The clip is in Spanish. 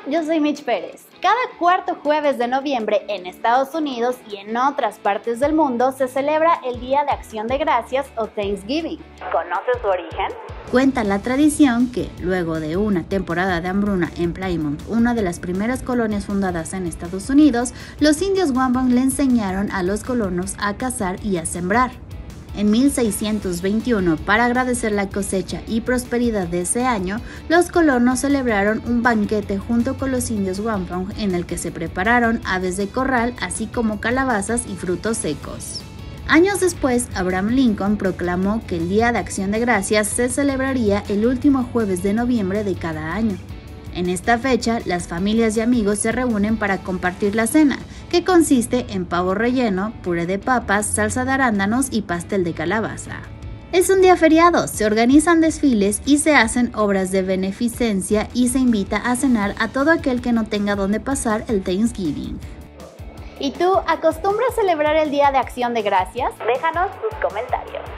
yo soy Mitch Pérez. Cada cuarto jueves de noviembre en Estados Unidos y en otras partes del mundo se celebra el Día de Acción de Gracias o Thanksgiving. ¿Conoces su origen? Cuenta la tradición que, luego de una temporada de hambruna en Plymouth, una de las primeras colonias fundadas en Estados Unidos, los indios Wampum le enseñaron a los colonos a cazar y a sembrar. En 1621, para agradecer la cosecha y prosperidad de ese año, los colonos celebraron un banquete junto con los indios Wampum en el que se prepararon aves de corral, así como calabazas y frutos secos. Años después, Abraham Lincoln proclamó que el Día de Acción de Gracias se celebraría el último jueves de noviembre de cada año. En esta fecha, las familias y amigos se reúnen para compartir la cena, que consiste en pavo relleno, puré de papas, salsa de arándanos y pastel de calabaza. Es un día feriado, se organizan desfiles y se hacen obras de beneficencia y se invita a cenar a todo aquel que no tenga dónde pasar el Thanksgiving. ¿Y tú acostumbras celebrar el Día de Acción de Gracias? Déjanos tus comentarios.